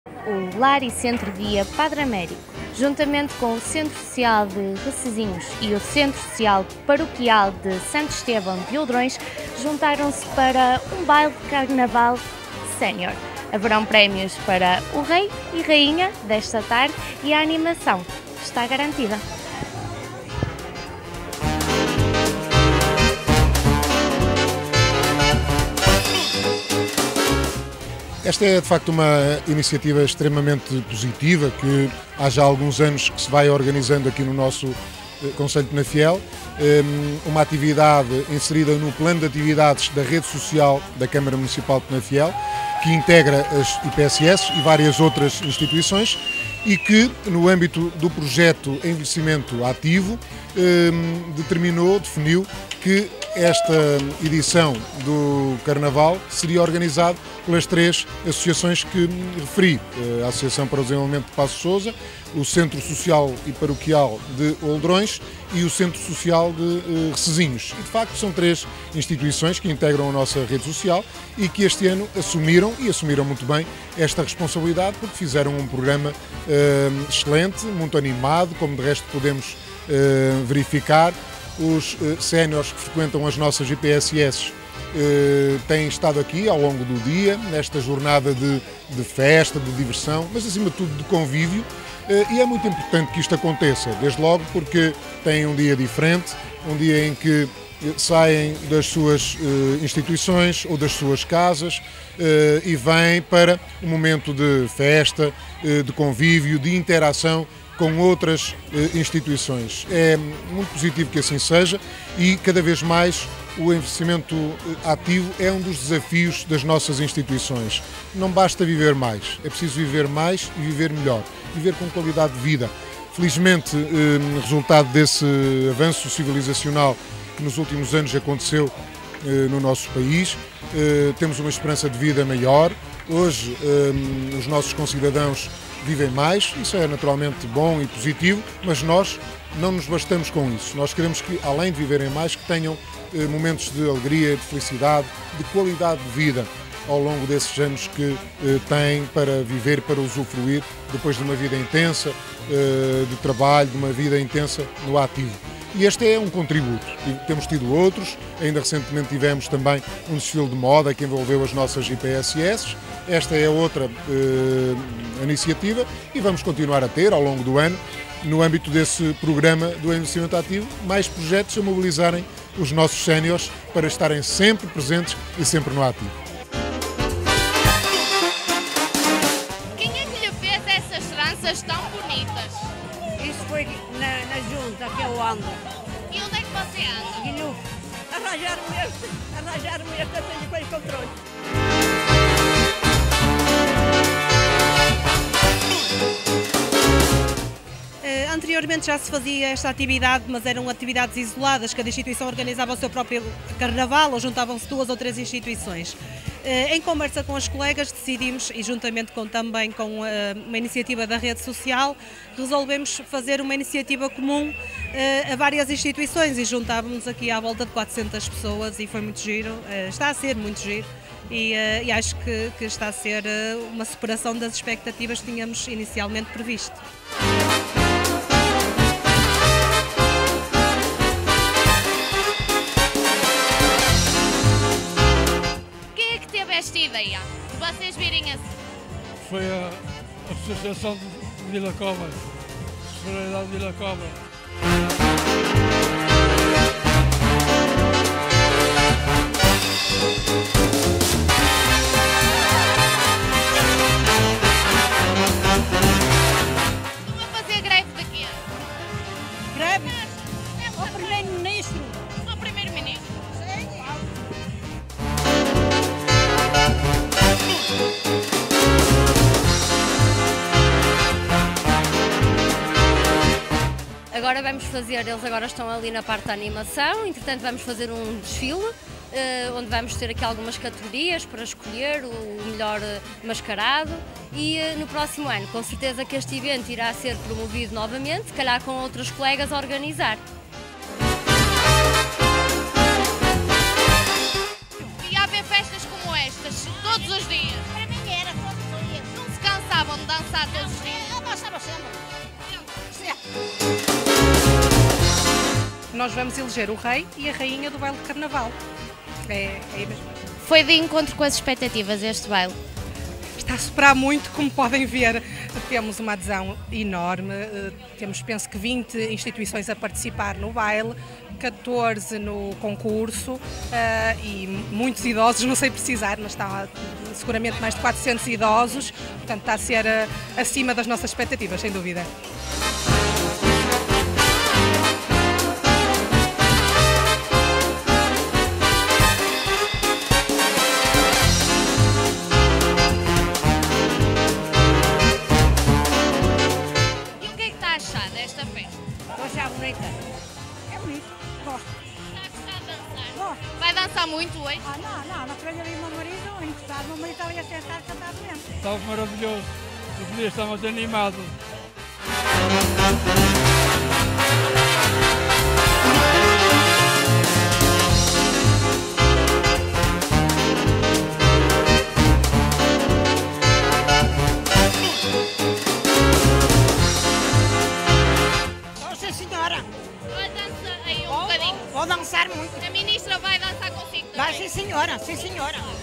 O Lar e Centro Dia Padre Américo, juntamente com o Centro Social de Recezinhos e o Centro Social Paroquial de Santo Estevão de Oldrões, juntaram-se para um baile de carnaval sénior. Haverão prémios para o rei e rainha desta tarde e a animação está garantida. Esta é de facto uma iniciativa extremamente positiva que há já alguns anos que se vai organizando aqui no nosso Concelho de Penafiel, uma atividade inserida no plano de atividades da rede social da Câmara Municipal de Penafiel, que integra as IPSS e várias outras instituições e que, no âmbito do projeto Envelhecimento Ativo, definiu que esta edição do Carnaval seria organizada pelas três associações que referi: a Associação para o Desenvolvimento de Paços de Sousa, o Centro Social e Paroquial de Oldrões e o Centro Social de Recezinhos. E de facto são três instituições que integram a nossa rede social e que este ano assumiram muito bem esta responsabilidade, porque fizeram um programa excelente, muito animado, como de resto podemos verificar. Os séniores que frequentam as nossas IPSS têm estado aqui ao longo do dia, nesta jornada de festa, de diversão, mas acima de tudo de convívio, e é muito importante que isto aconteça, desde logo porque têm um dia diferente, um dia em que saem das suas instituições ou das suas casas e vêm para um momento de festa, de convívio, de interação com outras instituições. É muito positivo que assim seja e cada vez mais o envelhecimento ativo é um dos desafios das nossas instituições. Não basta viver mais, é preciso viver mais e viver melhor, viver com qualidade de vida. Felizmente, resultado desse avanço civilizacional que nos últimos anos aconteceu no nosso país, temos uma esperança de vida maior. Hoje, os nossos concidadãos vivem mais, isso é naturalmente bom e positivo, mas nós não nos bastamos com isso. Nós queremos que, além de viverem mais, que tenham momentos de alegria, de felicidade, de qualidade de vida ao longo desses anos que têm para viver, para usufruir, depois de uma vida intensa de trabalho, de uma vida intensa no ativo. E este é um contributo. Temos tido outros, ainda recentemente tivemos também um desfile de moda que envolveu as nossas IPSS. Esta é outra iniciativa e vamos continuar a ter ao longo do ano, no âmbito desse programa do envelhecimento ativo, mais projetos a mobilizarem os nossos séniores para estarem sempre presentes e sempre no ativo. Quem é que lhe fez essas tranças tão bonitas? Isso foi na junta que eu ando. E onde é que você anda? Guilherme, arranjaram-me esta coisa com o controle. Anteriormente já se fazia esta atividade, mas eram atividades isoladas, cada instituição organizava o seu próprio carnaval ou juntavam-se duas ou três instituições. Em conversa com as colegas decidimos, e juntamente também com uma iniciativa da rede social, resolvemos fazer uma iniciativa comum a várias instituições e juntávamos aqui à volta de 400 pessoas e foi muito giro, está a ser muito giro. E acho que está a ser uma superação das expectativas que tínhamos inicialmente previsto. Quem é que teve esta ideia de vocês virem assim? Foi a Associação de Vila Cova, Solidariedade de Vila Cova. Estão a fazer greve de quê? Greve ao primeiro-ministro. Ao primeiro-ministro. Agora vamos fazer, eles agora estão ali na parte da animação, entretanto vamos fazer um desfile, onde vamos ter aqui algumas categorias para escolher o melhor mascarado e no próximo ano, com certeza que este evento irá ser promovido novamente, se calhar com outros colegas a organizar. E haver festas como estas todos os dias? Para mim era todos os dias. Não se cansava? gostavam de dançar todos os dias? Eu dançava sempre. Nós vamos eleger o rei e a rainha do baile de carnaval. É mesmo. Foi de encontro com as expectativas este baile? Está a superar muito, como podem ver. Temos uma adesão enorme, temos penso que 20 instituições a participar no baile, 14 no concurso e muitos idosos, não sei precisar, mas está seguramente mais de 400 idosos, portanto está a ser acima das nossas expectativas, sem dúvida. Desta festa. Estou a achar bonita. É bonito. Gosto. Está a gostar de dançar? Gosto. Vai dançar muito hoje? Não. Na frente ali o meu marido, encostado. O meu marido estava a sentar cantado mesmo. Estava maravilhoso. Os dias estamos animados. Vai dançar aí um bocadinho. Vou dançar muito. A ministra vai dançar consigo também? Vai, sim senhora, sim senhora.